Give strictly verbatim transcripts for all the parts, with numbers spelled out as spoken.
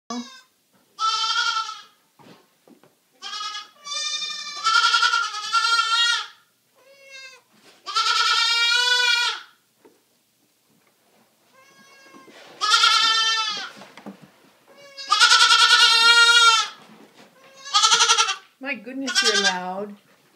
My goodness, you're loud.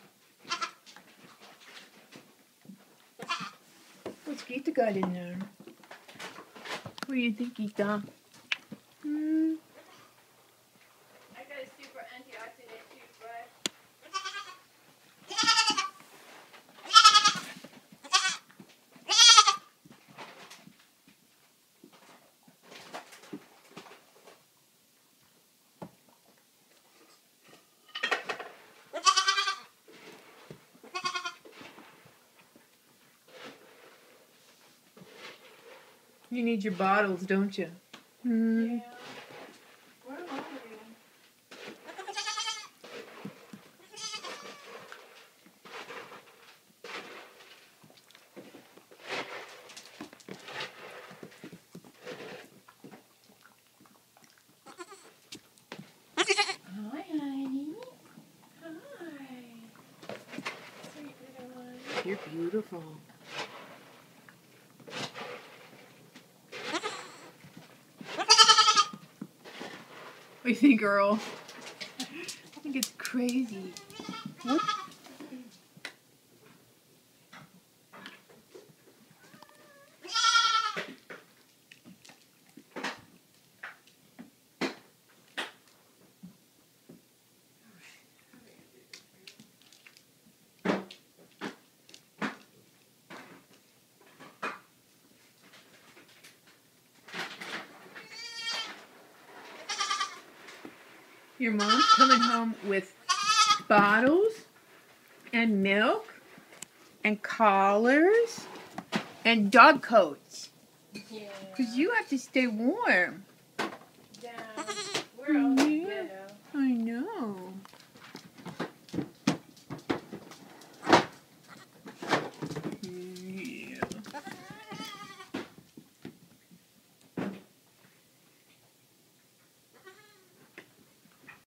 What's Gita got in there? What do you think, Gita? Hmm. I got a super antioxidant toothbrush. You need your bottles, don't you? Hmm. Yeah. Where are you? Hi, honey. Hi. Sweet little one. You're beautiful. What do you think, girl? I think it's crazy. What? Your mom's coming home with bottles and milk and collars and dog coats. Yeah. Because you have to stay warm.